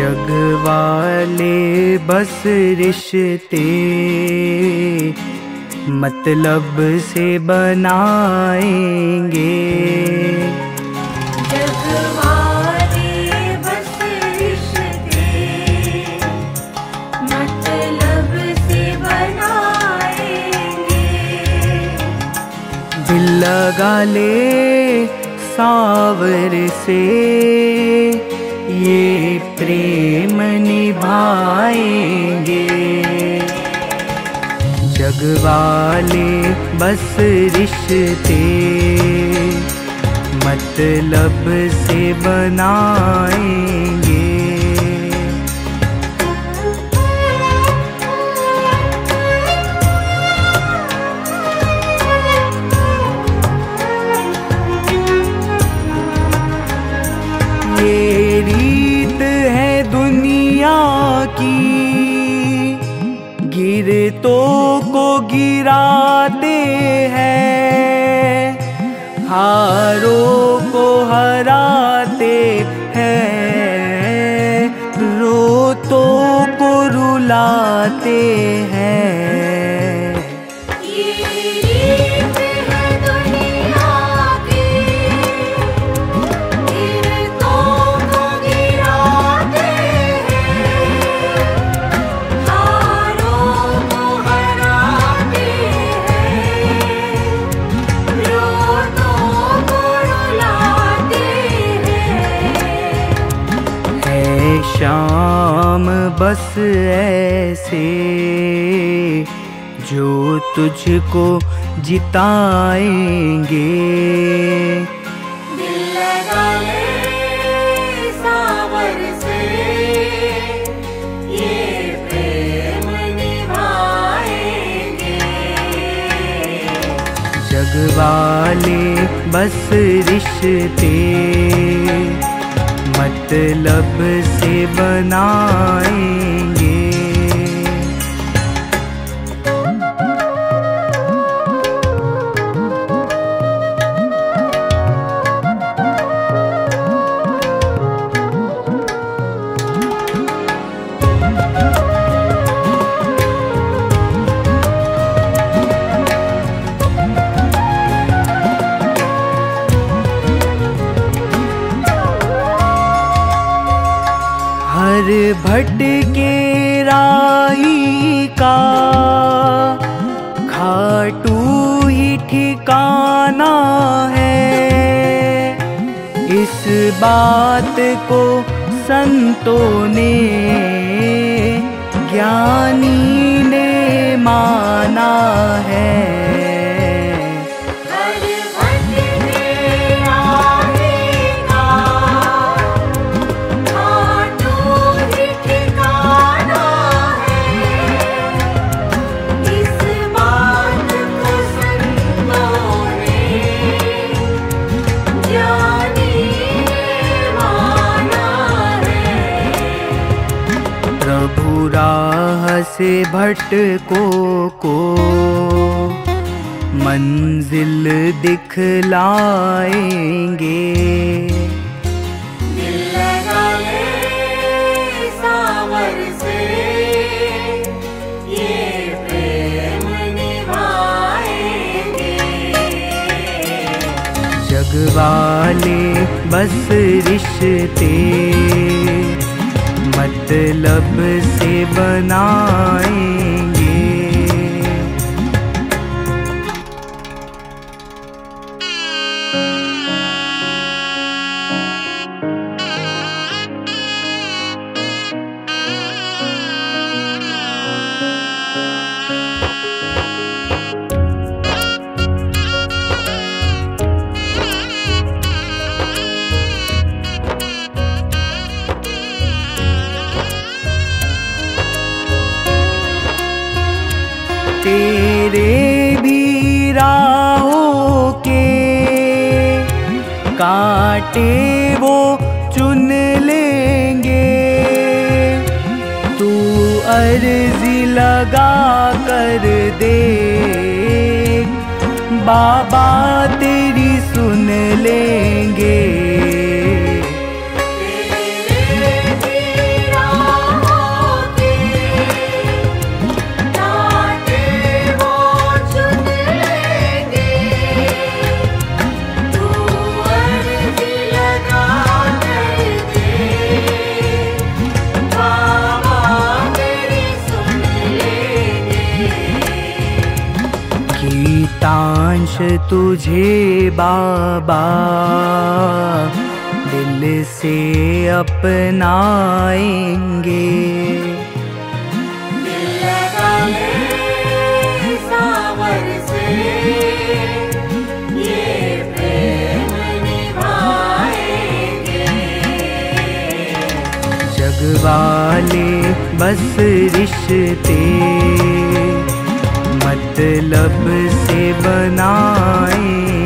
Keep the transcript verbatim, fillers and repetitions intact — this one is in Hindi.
जग वाले बस रिश्ते मतलब से बनाएंगे। जग वाले बस रिश्ते मतलब से बनाएंगे। दिल लगा ले सावर से ये प्रेम निभाएंगे। जग वाले बस रिश्ते मतलब से बनाएंगे। ये रीत है दुनिया की, गिरतों को गिराते हैं, हारों को हराते हैं, रोतों को रुलाते हैं। शाम बस ऐसे जो तुझको जिताएंगे। दिल लगा ले सावर से ये प्रेम निभाएंगे। जग वाले बस रिश्ते मतलब से बनाएंगे। हर भटके राही का खाटू ही ठिकाना है। इस बात को संतों ने ज्ञानी ने माना है। प्रभु राह से भटकों को मंजिल दिखलाएंगे। दिल लगा ले सावर से ये प्रेम निभाएंगे। जग वाले बस रिश्ते मतलब से बनाएंगे। तेरे भी राहों के कांटे वो चुन लेंगे। तू अर्जी लगा कर दे, बाबा तेरी सुन लेंगे। तेरे भी तुझे बाबा दिल से अपनाएंगे। दिल लगा ले सावर से ये प्रेम निभाएंगे। जग वाले बस रिश्ते मतलब से बनाए